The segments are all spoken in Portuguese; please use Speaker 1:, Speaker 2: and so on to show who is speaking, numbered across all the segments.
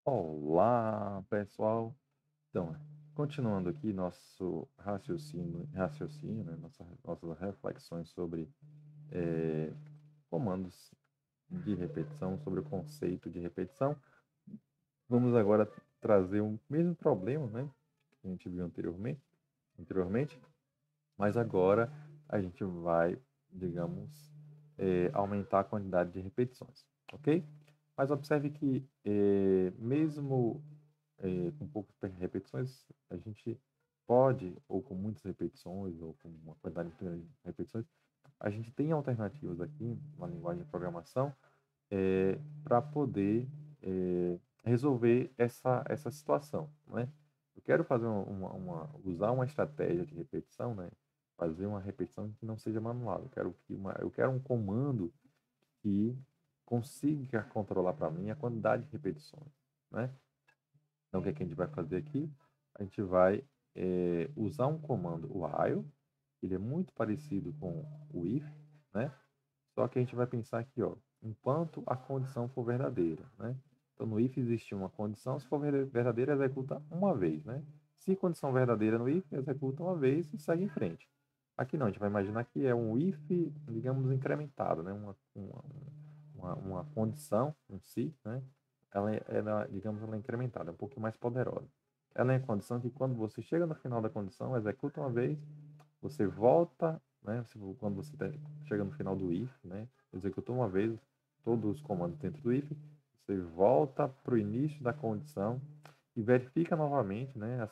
Speaker 1: Olá, pessoal. Então, continuando aqui nosso raciocínio, né, nossas reflexões sobre eh, comandos de repetição, sobre o conceito de repetição. Vamos agora trazer o mesmo problema, né, que a gente viu anteriormente, mas agora a gente vai, digamos, aumentar a quantidade de repetições, ok? Mas observe que mesmo com poucas repetições, a gente pode, ou com muitas repetições, ou com uma quantidade de repetições, a gente tem alternativas aqui na linguagem de programação para poder resolver essa situação, né? Eu quero fazer usar uma estratégia de repetição, né? Fazer uma repetição que não seja manual. Eu quero um comando que consiga controlar para mim a quantidade de repetições, né? Então, o que, é que a gente vai fazer aqui? A gente vai usar um comando while, ele é muito parecido com o if, né? Só que a gente vai pensar aqui, ó, enquanto a condição for verdadeira, né? Então, no if existe uma condição, se for verdadeira, executa uma vez, né? Se condição verdadeira no if, executa uma vez e segue em frente. Aqui não, a gente vai imaginar que é um if, digamos, incrementado, né? Uma condição em si, né? Digamos, ela é incrementada, é um pouquinho mais poderosa. Ela é a condição que quando você chega no final da condição, executa uma vez, você volta, né? Quando você chega no final do if, né? Executou uma vez todos os comandos dentro do if, você volta para o início da condição e verifica novamente, né?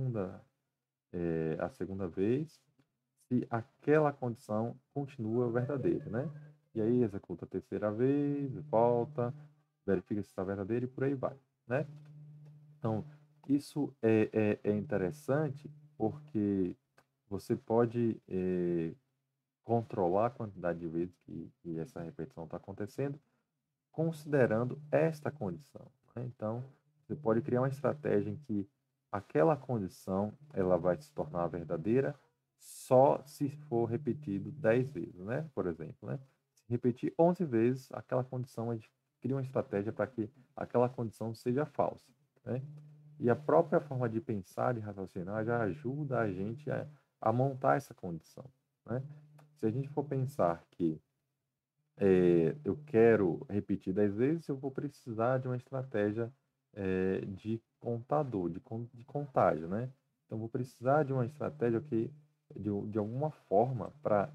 Speaker 1: A segunda vez, se aquela condição continua verdadeira, né? E aí executa a terceira vez, volta, verifica se está verdadeiro e por aí vai, né? Então, isso é interessante porque você pode controlar a quantidade de vezes que essa repetição está acontecendo, considerando esta condição, né? Então, você pode criar uma estratégia em que aquela condição ela vai se tornar verdadeira só se for repetido 10 vezes, né? Por exemplo, né? Se repetir 11 vezes, aquela condição, a gente cria uma estratégia para que aquela condição seja falsa, né? E a própria forma de pensar e raciocinar já ajuda a gente a montar essa condição, né? Se a gente for pensar que eu quero repetir 10 vezes, eu vou precisar de uma estratégia de contador, de contagem, né? Então, vou precisar de uma estratégia que, de alguma forma, para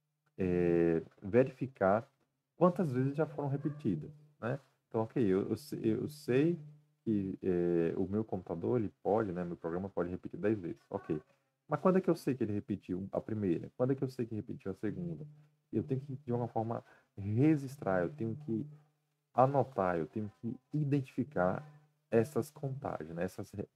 Speaker 1: verificar quantas vezes já foram repetidas, né? Então, ok, eu sei que o meu computador, ele pode, né? Meu programa pode repetir 10 vezes, ok. Mas quando é que eu sei que ele repetiu a primeira? Quando é que eu sei que repetiu a segunda? Eu tenho que, de uma forma, registrar, eu tenho que anotar, eu tenho que identificar essas contagens, né?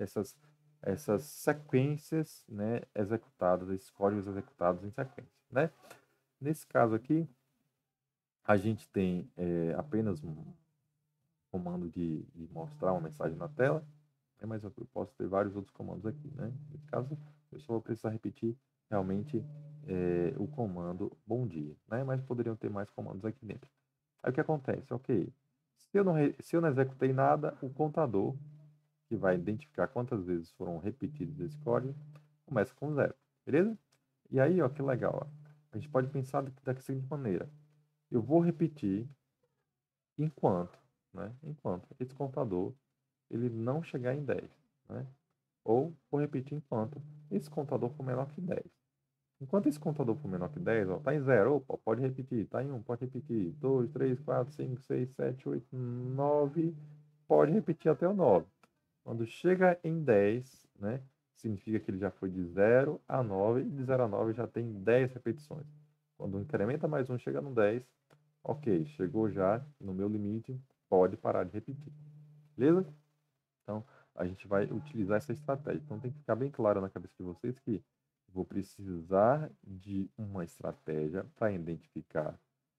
Speaker 1: Essas sequências, né, executadas, esses códigos executados em sequência, né? Nesse caso aqui, a gente tem apenas um comando de mostrar uma mensagem na tela, né? Mas eu posso ter vários outros comandos aqui, né? Nesse caso, eu só vou precisar repetir realmente o comando bom dia, né? Mas poderiam ter mais comandos aqui dentro. Aí o que acontece? Ok, se eu não executei nada, o contador, que vai identificar quantas vezes foram repetidos esse código, começa com zero, beleza? E aí, ó, que legal, ó. A gente pode pensar da seguinte maneira: eu vou repetir enquanto, né? Enquanto esse contador ele não chegar em 10, né? Ou vou repetir enquanto esse contador for menor que 10. Enquanto esse contador for menor que 10, ó, tá em zero, opa, pode repetir, tá em um, pode repetir, 2, 3, 4, 5, 6, 7, 8, 9, pode repetir até o 9. Quando chega em 10, né, significa que ele já foi de 0 a 9, e de 0 a 9 já tem 10 repetições. Quando incrementa mais um, chega no 10, ok, chegou já no meu limite, pode parar de repetir. Beleza? Então, a gente vai utilizar essa estratégia. Então, tem que ficar bem claro na cabeça de vocês que vou precisar de uma estratégia para identificar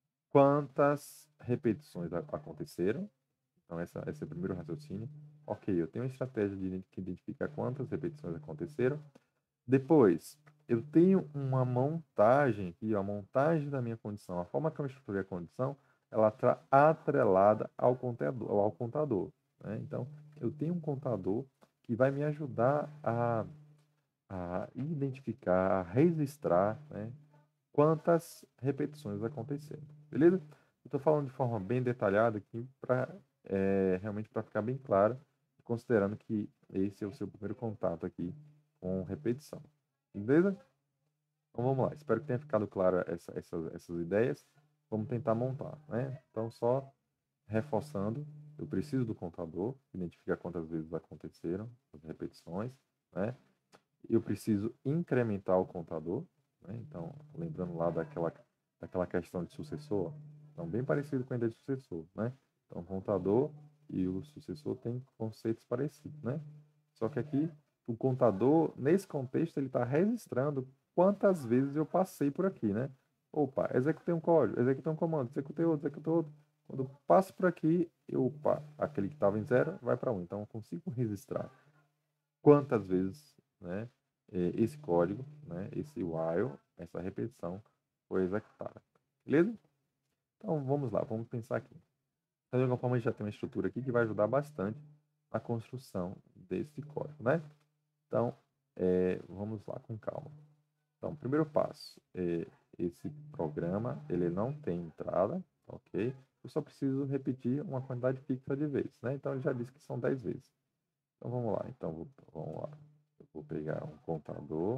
Speaker 1: quantas repetições aconteceram. Então, esse é o primeiro raciocínio. Ok, eu tenho uma estratégia de que identificar quantas repetições aconteceram. Depois, eu tenho uma montagem aqui, a montagem da minha condição. A forma que eu estruturei a condição, ela está atrelada ao contador, né? Então, eu tenho um contador que vai me ajudar a identificar, a registrar, né, quantas repetições aconteceram, beleza? Eu estou falando de forma bem detalhada aqui para realmente para ficar bem claro, considerando que esse é o seu primeiro contato aqui com repetição, beleza? Então vamos lá, espero que tenha ficado claro essas ideias. Vamos tentar montar, né? Então só reforçando, eu preciso do contador, identificar quantas vezes aconteceram as repetições, né? Eu preciso incrementar o contador, né? Então, lembrando lá daquela questão de sucessor, então bem parecido com a ideia de sucessor, né? Então, o contador e o sucessor têm conceitos parecidos, né? Só que aqui, o contador, nesse contexto, ele está registrando quantas vezes eu passei por aqui, né? Opa, executei um código, executei um comando, executei outro, executei outro. Quando eu passo por aqui, opa, aquele que estava em 0 vai para 1. Então, eu consigo registrar quantas vezes, né, esse código, né, esse while, essa repetição foi executada. Beleza? Então, vamos lá, vamos pensar aqui. Então, de alguma forma, a gente já tem uma estrutura aqui que vai ajudar bastante a construção desse código, né? Então, vamos lá com calma. Então, primeiro passo, esse programa, ele não tem entrada, ok? Eu só preciso repetir uma quantidade fixa de vezes, né? Então, ele já disse que são 10 vezes. Então, vamos lá. Então, vamos lá. Eu vou pegar um contador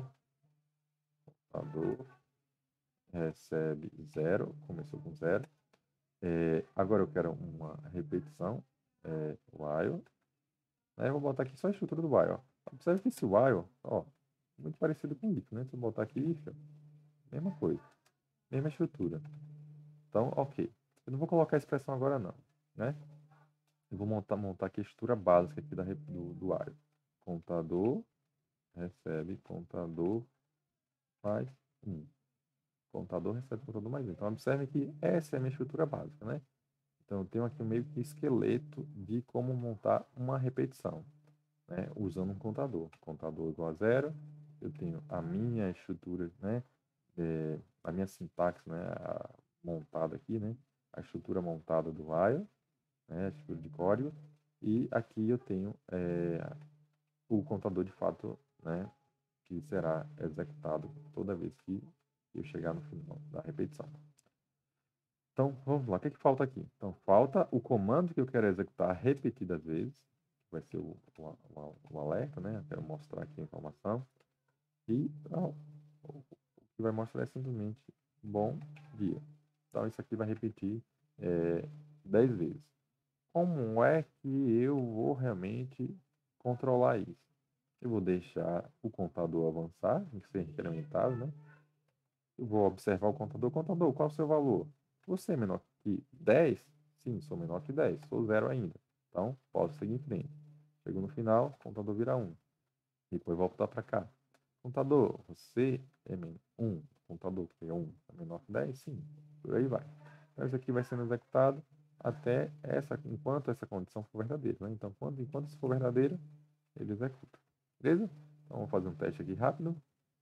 Speaker 1: recebe 0, começou com 0. Agora eu quero uma repetição, while. Né? Eu vou botar aqui só a estrutura do while. Observe que esse while, ó, muito parecido com if, né? Se eu botar aqui if, mesma coisa, mesma estrutura. Então, ok. Eu não vou colocar a expressão agora não, né? Eu vou montar aqui a estrutura básica aqui do while. Contador recebe, contador faz 1. Contador recebe contador mais 1. Então, observe que essa é a minha estrutura básica, né? Então, eu tenho aqui meio que esqueleto de como montar uma repetição, né? Usando um contador. Contador igual a 0. Eu tenho a minha estrutura, né? A minha sintaxe, né? Montada aqui, né? A estrutura montada do while, né? A estrutura de código. E aqui eu tenho o contador de fato, né? Que será executado toda vez que eu chegar no final da repetição. Então, vamos lá. O que falta aqui? Então, falta o comando que eu quero executar repetidas vezes, que vai ser o alerta, né? Eu quero mostrar aqui a informação. E o que vai mostrar é simplesmente bom dia. Então, isso aqui vai repetir 10 vezes. Como é que eu vou realmente controlar isso? Eu vou deixar o contador avançar, tem que ser incrementado, né? Eu vou observar o contador. Contador, qual é o seu valor? Você é menor que 10? Sim, sou menor que 10. Sou 0 ainda. Então, posso seguir em frente. Chego no final, o contador vira 1. Depois voltar para cá. Contador, você é 1. Contador, que é 1, é menor que 10? Sim. Por aí vai. Então, isso aqui vai sendo executado até enquanto essa condição for verdadeira. Né? Então, enquanto isso for verdadeiro, ele executa. Beleza? Então, vamos fazer um teste aqui rápido.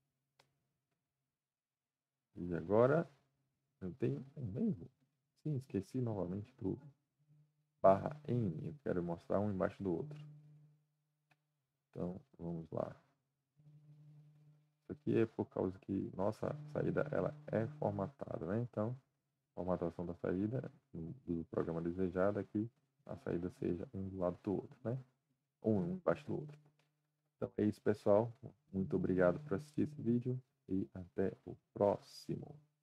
Speaker 1: E agora, eu tenho um erro. Sim, esqueci novamente do /n. Eu quero mostrar um embaixo do outro. Então, vamos lá. Isso aqui é por causa que nossa saída ela é formatada, né? Então, formatação da saída do programa desejado é que a saída seja um do lado do outro, né? Um embaixo do outro. Então é isso, pessoal. Muito obrigado por assistir esse vídeo e até o próximo.